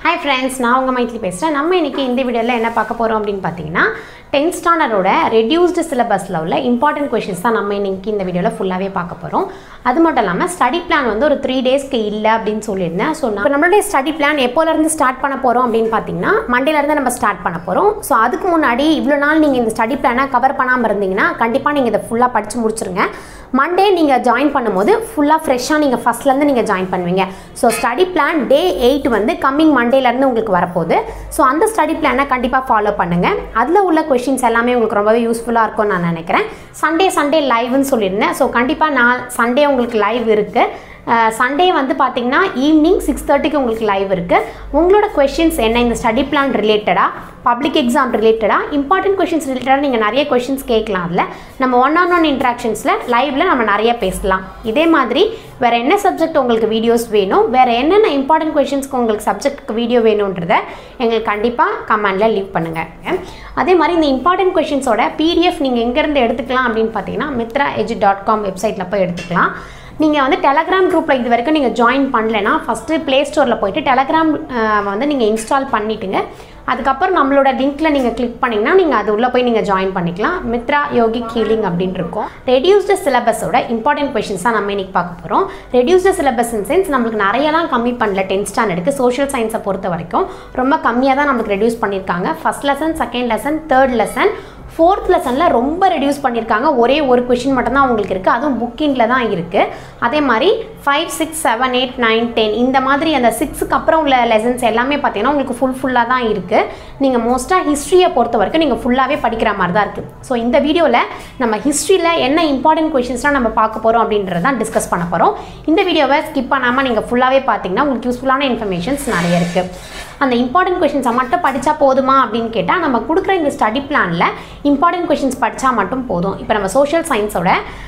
Hi friends, நான் உங்க மைத்லி பேசுறேன். நம்ம இன்னைக்கு இந்த வீடியோல என்ன பார்க்க போறோம் அப்படினு பாத்தீங்கன்னா 10th standard reduced syllabusல உள்ள important questions தான் நம்ம இன்னைக்கு இந்த வீடியோல ஃபுல்லாவே பார்க்க போறோம். அது மட்டும் இல்லாம ஸ்டடி பிளான் வந்து ஒரு 3 டேஸ்க்கு இல்ல அப்படினு சொல்லிருந்தேன். சோ நம்மளுடைய ஸ்டடி பிளான் எப்போல இருந்து ஸ்டார்ட் பண்ண போறோம் அப்படினு பாத்தீங்கன்னா மண்டேல இருந்து நம்ம ஸ்டார்ட் பண்ண போறோம். சோ அதுக்கு முன்னாடி இவ்வளவு நாள் நீங்க இந்த ஸ்டடி பிளானை கவர் பண்ணாம இருந்தீங்கன்னா கண்டிப்பா நீங்க இத ஃபுல்லா படிச்சு முடிச்சிருங்க. மண்டே நீங்க ஜாயின் பண்ணும்போது ஃபுல்லா ஃப்ரெஷா நீங்க ஃபர்ஸ்ட்ல இருந்து நீங்க ஜாயின் பண்ணுவீங்க. சோ ஸ்டடி பிளான் டே 8 வந்து கமிங் மண்டேல இருந்து உங்களுக்கு வரப்போகுது. சோ அந்த ஸ்டடி பிளானை கண்டிப்பா ஃபாலோ பண்ணுங்க. அதுல உள்ள क्वेश्चंस எல்லாமே உங்களுக்கு ரொம்பவே யூஸ்ஃபுல்லா இருக்கும்னு நான் நினைக்கிறேன். சண்டே லைவ்னு சொல்லிருந்தேன். சோ கண்டிப்பா நான் சண்டே உங்களுக்கு லைவ் இருக்கு. சண்டே வந்து பாத்தீங்கன்னா ஈவினிங் 6:30க்கு உங்களுக்கு லைவ் இருக்கு. உங்களோட क्वेश्चंस என்ன இந்த ஸ்டடி பிளான் ரிலேட்டடா, பப்ளிக் எக்ஸாம் ரிலேட்டடா, இம்பார்ட்டன்ட் क्वेश्चंस ரிலேட்டடா நீங்க நிறைய क्वेश्चंस கேட்கலாம். அதுல நம்ம ஒன் இன்டராக்ஷன்ஸ்ல லைவ்ல நம்ம நிறைய பேசலாம். இதே மாதிரி வேற என்ன சப்ஜெக்ட் உங்களுக்கு வீடியோஸ் வேணும், வேற என்னென்ன இம்பார்ட்டன்ட் क्वेश्चंसக்கு உங்களுக்கு சப்ஜெக்ட்க்கு வீடியோ வேணும்ன்றத எங்களுக்கு கண்டிப்பா கமெண்ட்ல லீவ் பண்ணுங்க. அதே மாதிரி இந்த இம்பார்ட்டன்ட் क्वेश्चंसோட PDF நீங்க எங்க இருந்து எடுத்துக்கலாம் அப்படினு பாத்தீங்கன்னா mythra.com வெப்சைட்ல போய் எடுத்துக்கலாம். நீங்க வந்து Telegram குரூப்ல இது வரைக்கும் நீங்க ஜாயின் பண்ணலனா ஃபர்ஸ்ட் Play Storeல போய்ட்டு Telegram வந்து நீங்க இன்ஸ்டால் பண்ணிடுங்க. அதுக்கு அப்புறம் நம்மளோட லிங்க்ல நீங்க கிளிக் பண்ணீங்கன்னா நீங்க அது உள்ள போய் நீங்க ஜாயின் பண்ணிக்கலாம். Mythra Yogic ஹீலிங் அப்படினு இருக்கும். ரெடியூஸ்டு சிலபஸோட இம்பார்ட்டன்ட் क्वेश्चंस தான் நம்ம இன்னைக்கு பார்க்க போறோம். ரெடியூஸ்டு சிலபஸ் இன் சென்ஸ் நமக்கு நிறையலாம் கம்மி பண்ணல. 10th ஸ்டாண்டர்டுக்கு சோஷியல் சயின்ஸை பொறுத்த வரைக்கும் ரொம்ப கம்மியா தான் நமக்கு ரெடியூஸ் பண்ணிருக்காங்க. First lesson, second lesson, third lesson, fourth லெசன்ல ரொம்ப ரெடியூஸ் பண்ணிருக்காங்க. ஒரே ஒரு क्वेश्चन மட்டும் தான் உங்களுக்கு இருக்கு. அதுவும் புக்கிங்ல தான் இருக்கு. அதே மாதிரி 5 6 7 8 9 10 இந்த மாதிரி அந்த 6க்கு அப்புறம் உள்ள லெசன்ஸ் எல்லாமே பார்த்தீங்கன்னா உங்களுக்கு ஃபுல்லா தான் இருக்கு. நீங்க மோஸ்டா ஹிஸ்டரியை பொறுத்த வரைக்கும் நீங்க ஃபுல்லாவே படிக்கிற மாதிரி தான் இருக்கு. ஸோ இந்த வீடியோல நம்ம ஹிஸ்டரியில என்ன இம்பார்ட்டன்ட் क्वेश्चंसலாம் நம்ம பார்க்க போறோம் அப்படின்றத தான் டிஸ்கஸ் பண்ண போறோம். இந்த வீடியோவை ஸ்கிப் பண்ணாம நீங்க ஃபுல்லாவே பார்த்தீங்கன்னா உங்களுக்கு யூஸ்ஃபுல்லான இன்ஃபர்மேஷன்ஸ் நிறைய இருக்கு. அந்த இம்பார்ட்டன்ட் क्वेश्चंसை மட்டும் படிச்சா போதுமா அப்படின்னு கேட்டா நம்ம கொடுக்குற இந்த ஸ்டடி பிளான்ல இம்பார்ட்டன்ட் क्वेश्चंस படிச்சா மட்டும் போதும். இப்போ நம்ம சோஷியல் சயின்ஸோட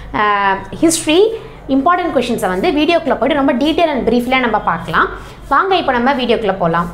ஹிஸ்டரி இம்பார்ட்டன்ட் क्वेश्चंसை வந்து வீடியோக்குள்ள போய்ட்டு ரொம்ப டீடைல் அண்ட் பிரீஃப்ல நம்ம பார்க்கலாம். வாங்க இப்போ நம்ம வீடியோக்குள்ள போலாம்.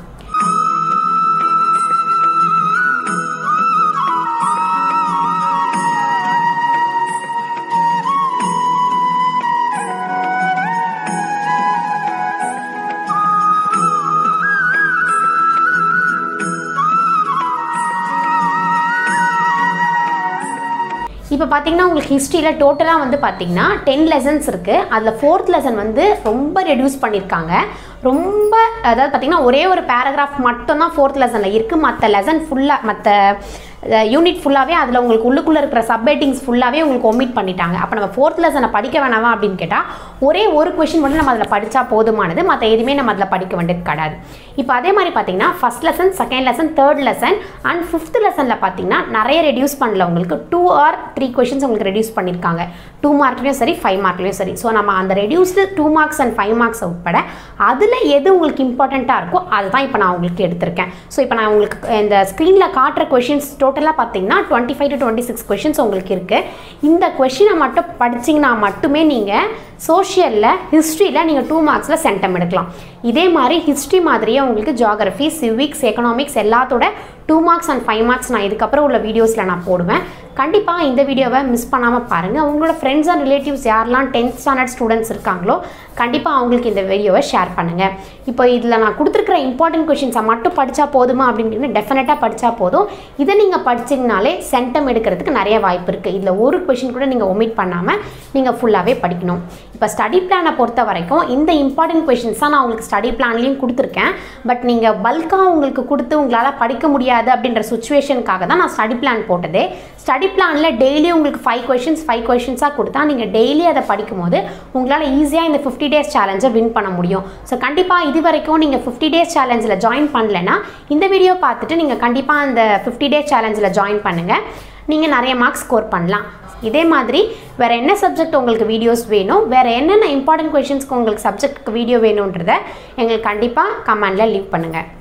இப்போ பார்த்தீங்கன்னா உங்களுக்கு ஹிஸ்ட்ரியில் டோட்டலாக வந்து பார்த்தீங்கன்னா 10 லெசன்ஸ் இருக்குது. அதில் 4th லெசன் வந்து ரொம்ப ரெடியூஸ் பண்ணியிருக்காங்க. ரொம்ப அதாவது பார்த்தீங்கன்னா ஒரே ஒரு பேராகிராஃப் மட்டும் தான் 4th லெசனில் இருக்குது. மற்ற லெசன் ஃபுல்லாக மற்ற யூனிட் ஃபுல்லாகவே அதில் உங்களுக்கு உள்ளுக்குள்ளே இருக்கிற சப்ஹெட்டிங்ஸ் ஃபுல்லாகவே உங்களுக்கு ஒமிட் பண்ணிட்டாங்க. அப்போ நம்ம 4th லெசனை படிக்க வேணாமா அப்படின்னு கேட்டால் ஒரே ஒரு क्वेश्चन மட்டும் நம்ம அதில் படித்தா போதுமானது. மற்ற எதுவுமே நம்ம அதில் படிக்க வேண்டியது கிடையாது. இப்போ அதே மாதிரி பார்த்தீங்கன்னா first lesson, second lesson, third lesson and 5th லெசனில் பார்த்தீங்கன்னா நிறைய ரெடியூஸ் பண்ணல. உங்களுக்கு 2 or 3 questions உங்களுக்கு ரெடியூஸ் பண்ணியிருக்காங்க. 2 மார்க்லையும் சரி, 5 மார்க்லையும் சரி. ஸோ நம்ம அந்த ரெடியூஸ்டு 2 மார்க்ஸ் அண்ட் 5 மார்க்ஸ் உட்பட அதில் எது உங்களுக்கு இம்பார்ட்டண்ட்டாக இருக்கோ அதுதான் இப்போ நான் உங்களுக்கு எடுத்திருக்கேன். ஸோ இப்போ நான் உங்களுக்கு இந்த ஸ்க்ரீனில் காட்டுற questions டோட்டலாக பார்த்தீங்கன்னா 25 to 26 questions உங்களுக்கு இருக்குது. இந்த கொஷினை மட்டும் படிச்சிங்கன்னா மட்டுமே நீங்கள் சோஷியலில், ஹிஸ்ட்ரியில் நீங்கள் 2 மார்க்ஸில் சென்டம் எடுக்கலாம். இதே மாதிரி ஹிஸ்ட்ரி மாதிரியே உங்களுக்கு ஜியாகிரஃபி, சிவிக்ஸ், எக்கனாமிக்ஸ் எல்லாத்தோட 2 மார்க்ஸ் அண்ட் 5 மார்க்ஸ் நான் இதுக்கப்புறம் உள்ள வீடியோஸில் நான் போடுவேன். கண்டிப்பாக இந்த வீடியோவை மிஸ் பண்ணாமல் பாருங்கள். உங்களோட ஃப்ரெண்ட்ஸ் அண்ட் ரிலேட்டிவ்ஸ் யாரெல்லாம் 10th ஸ்டாண்டர்ட் ஸ்டூடெண்ட்ஸ் இருக்காங்களோ கண்டிப்பாக அவங்களுக்கு இந்த வீடியோவை ஷேர் பண்ணுங்கள். இப்போ இதில் நான் கொடுத்துருக்கிற இம்பார்ட்டன்ட் क्वेश्चंसை மட்டும் படித்தா போதுமா அப்படின்னு டெஃபினட்டாக படித்தா போதும். இதை நீங்கள் படிச்சிங்கனாலே சென்டம் எடுக்கிறதுக்கு நிறைய வாய்ப்பு இருக்குது. இதில் ஒரு क्वेश्चन கூட நீங்கள் ஒமிட் பண்ணாமல் நீங்கள் ஃபுல்லாகவே படிக்கணும். இப்போ ஸ்டடி பிளானை பொறுத்த வரைக்கும் இந்த இம்பார்ட்டன்ட் क्वेश्चंस தான் நான் உங்களுக்கு ஸ்டடி பிளான்லையும் கொடுத்துருக்கேன். பட் நீங்கள் பல்காக உங்களுக்கு கொடுத்து உங்களால் படிக்க முடியாது அப்படின்ற சுச்சுவேஷனுக்காக தான் நான் ஸ்டடி பிளான் போட்டதே. ஸ்டடி பிளானில் டெய்லி உங்களுக்கு 5 questions கொடுத்தா நீங்கள் டெய்லி அதை படிக்கும் போது உங்களால் ஈஸியாக இந்த 50 days சேலஞ்சை வின் பண்ண முடியும். ஸோ கண்டிப்பாக இது வரைக்கும் நீங்கள் 50 days சேலஞ்சில் ஜாயின் பண்ணலைன்னா இந்த வீடியோ பார்த்துட்டு நீங்கள் கண்டிப்பாக அந்த 50 days சேலஞ்சில் ஜாயின் பண்ணுங்கள். நீங்கள் நிறைய மார்க்ஸ் ஸ்கோர் பண்ணலாம். இதே மாதிரி வேறு என்ன சப்ஜெக்ட் உங்களுக்கு வீடியோஸ் வேணும், வேறு என்னென்ன இம்பார்ட்டன்ட் क्वेश्चंसக்கு உங்களுக்கு சப்ஜெக்ட்டுக்கு வீடியோ வேணுன்றதை எங்களுக்கு கண்டிப்பாக கமெண்டில் லீவ் பண்ணுங்கள்.